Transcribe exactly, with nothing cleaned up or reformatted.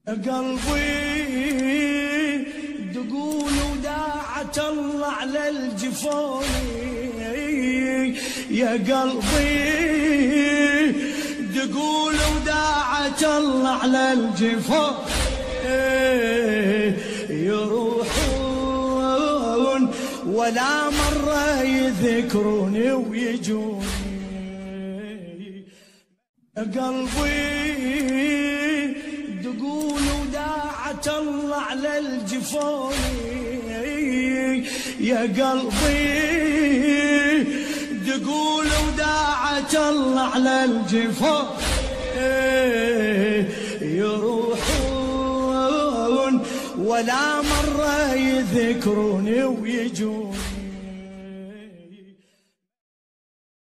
قلبي تقول وداعة الله على الجفون، يا قلبي تقول وداعة الله على الجفون، يروحون ولا مرة يذكروني ويجوني. قلبي تقول وداعة الله على الجفون، يا قلبي تقول وداعة الله على الجفون، يروحون ولا مرة يذكروني ويجون.